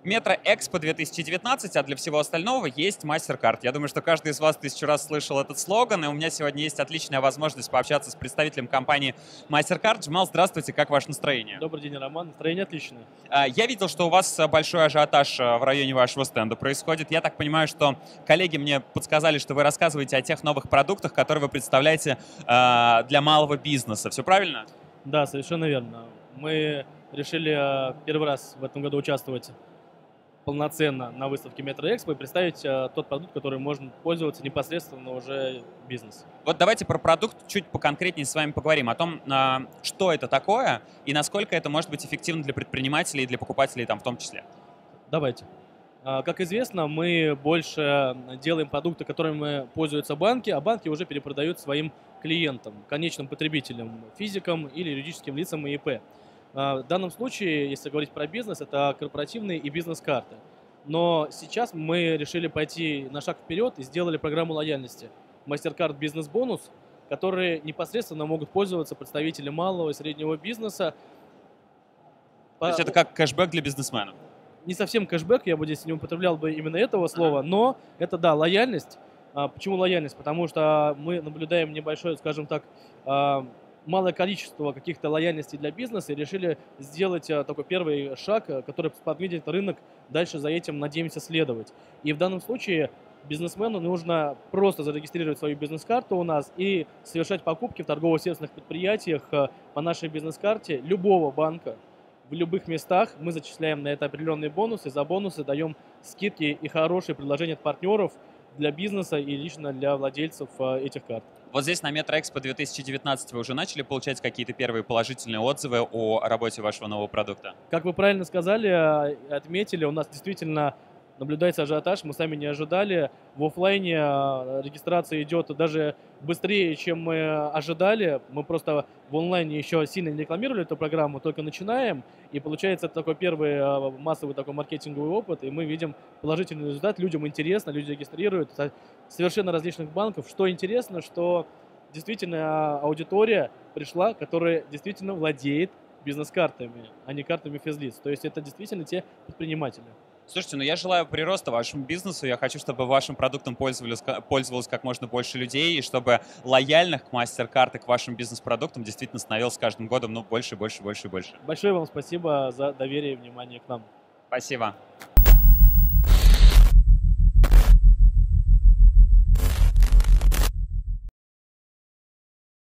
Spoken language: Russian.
Метро Экспо 2019, а для всего остального есть MasterCard. Я думаю, что каждый из вас тысячу раз слышал этот слоган, и у меня сегодня есть отличная возможность пообщаться с представителем компании MasterCard. Джамал, здравствуйте, как ваше настроение? Добрый день, Роман. Настроение отличное. Я видел, что у вас большой ажиотаж в районе вашего стенда происходит. Я так понимаю, что коллеги мне подсказали, что вы рассказываете о тех новых продуктах, которые вы представляете для малого бизнеса. Все правильно? Да, совершенно верно. Мы решили первый раз в этом году участвовать полноценно на выставке Metro Expo и представить тот продукт, который можно пользоваться непосредственно уже бизнес. Вот давайте про продукт чуть поконкретнее с вами поговорим, о том, что это такое и насколько это может быть эффективно для предпринимателей и для покупателей там в том числе. Давайте. Как известно, мы больше делаем продукты, которыми пользуются банки, а банки уже перепродают своим клиентам, конечным потребителям, физикам или юридическим лицам и ИП. В данном случае, если говорить про бизнес, это корпоративные и бизнес-карты. Но сейчас мы решили пойти на шаг вперед и сделали программу лояльности MasterCard Business Bonus, которые непосредственно могут пользоваться представители малого и среднего бизнеса. То есть это как кэшбэк для бизнесменов? Не совсем кэшбэк, я бы здесь не употреблял бы именно этого слова, но это, да, лояльность. Почему лояльность? Потому что мы наблюдаем небольшое, скажем так, малое количество каких-то лояльностей для бизнеса и решили сделать такой первый шаг, который сподвигнет рынок дальше за этим, надеемся, следовать. И в данном случае бизнесмену нужно просто зарегистрировать свою бизнес-карту у нас и совершать покупки в торгово-сервисных предприятиях по нашей бизнес-карте любого банка. В любых местах мы зачисляем на это определенные бонусы, за бонусы даем скидки и хорошие предложения от партнеров для бизнеса и лично для владельцев этих карт. Вот здесь на Metro Expo 2019 вы уже начали получать какие-то первые положительные отзывы о работе вашего нового продукта? Как вы правильно сказали, отметили, у нас действительно наблюдается ажиотаж, мы сами не ожидали. В оффлайне регистрация идет даже быстрее, чем мы ожидали. Мы просто в онлайне еще сильно не рекламировали эту программу, только начинаем. И получается, это такой первый массовый такой маркетинговый опыт, и мы видим положительный результат. Людям интересно, люди регистрируют совершенно различных банков. Что интересно, что действительно аудитория пришла, которая действительно владеет бизнес-картами, а не картами физлиц. То есть это действительно те предприниматели. Слушайте, ну я желаю прироста вашему бизнесу, я хочу, чтобы вашим продуктом пользовалось как можно больше людей, и чтобы лояльных к MasterCard и к вашим бизнес-продуктам действительно становилось с каждым годом больше, больше, больше и больше. Большое вам спасибо за доверие и внимание к нам. Спасибо.